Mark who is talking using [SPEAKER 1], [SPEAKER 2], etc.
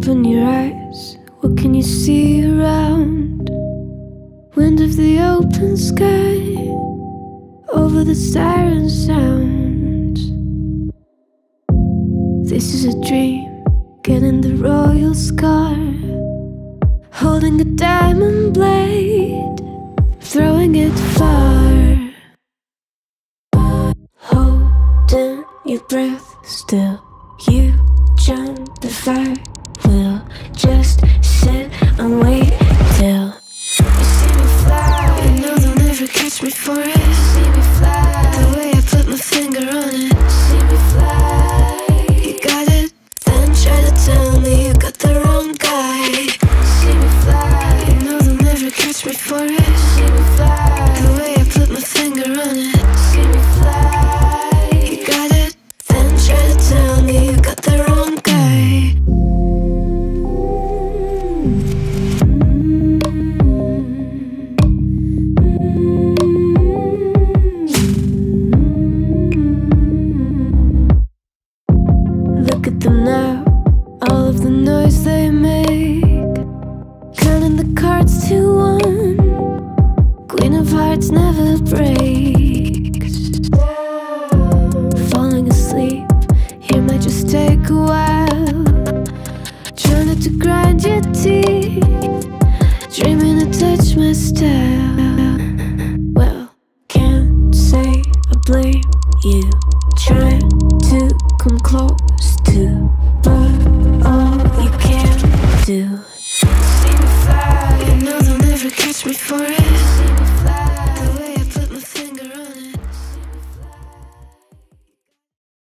[SPEAKER 1] Open your eyes, what can you see around? Wind of the open sky, over the siren sound. This is a dream, getting the royal scar, holding a diamond blade, throwing it far. Holding your breath still, you jump the fire. We'll just sit and wait till you see me fly. You know they'll never catch me for it. See me fly, the way I put my finger on it. See me fly, you got it, then try to tell me you got the wrong guy. See me fly, you know they'll never catch me for it. See me fly, the way I put my finger on it. See me fly, you got it, then try to tell me you got the wrong guy. Look at them now, all of the noise they make, counting the cards to one. Queen of hearts never breaks. Falling asleep, here might just take a while. Trying not to grind your teeth, dreaming to touch my style. Well, can't say I blame you.